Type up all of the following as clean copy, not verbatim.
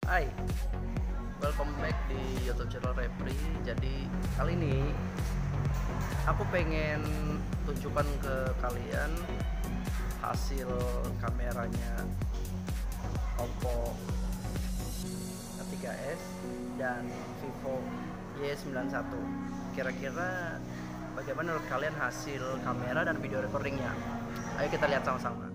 Hai, welcome back di YouTube channel Repri. Jadi kali ini aku pengen tunjukkan ke kalian hasil kameranya Oppo A3s dan Vivo Y91. Kira-kira bagaimana menurut kalian hasil kamera dan video recordingnya? Ayo kita lihat sama-sama.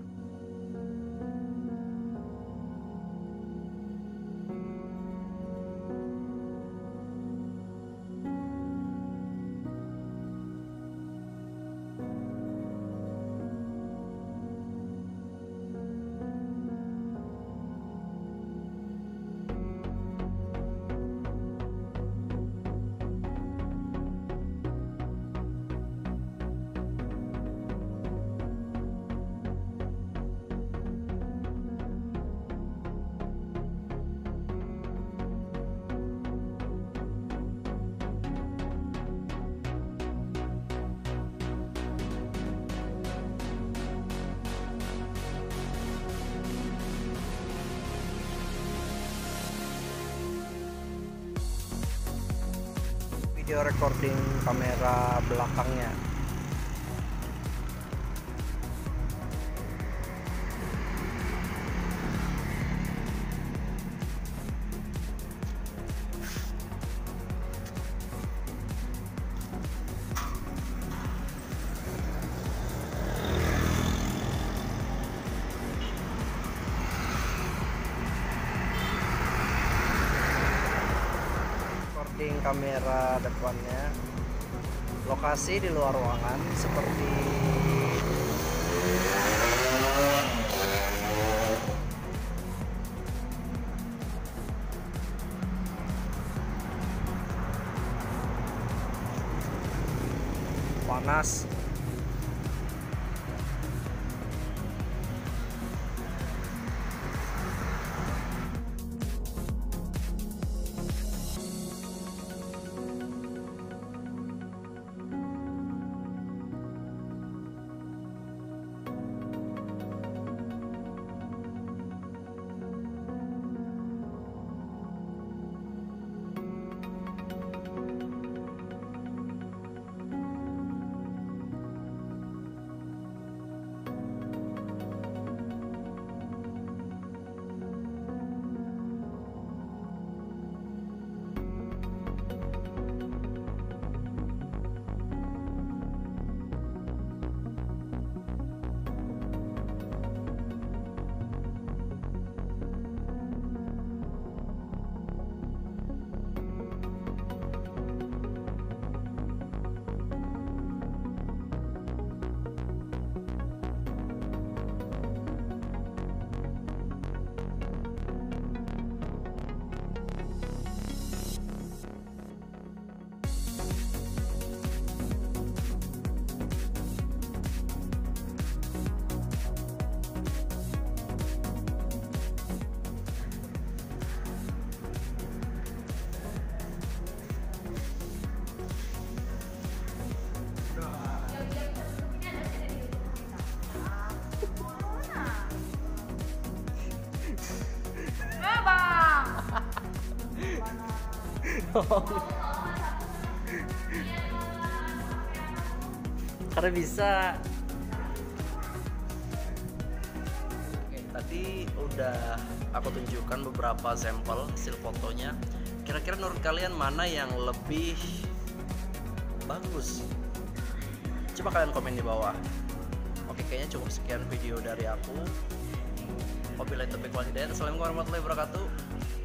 Video recording kamera belakangnya. Kamera depannya, lokasi di luar ruangan seperti panas. Karena bisa. Oke, tadi udah aku tunjukkan beberapa sampel hasil fotonya. Kira-kira menurut kalian mana yang lebih bagus? Coba kalian komen di bawah. Oke, kayaknya cukup sekian video dari aku. Wabillahi taufiq wal hidayah. Assalamualaikum warahmatullahi wabarakatuh.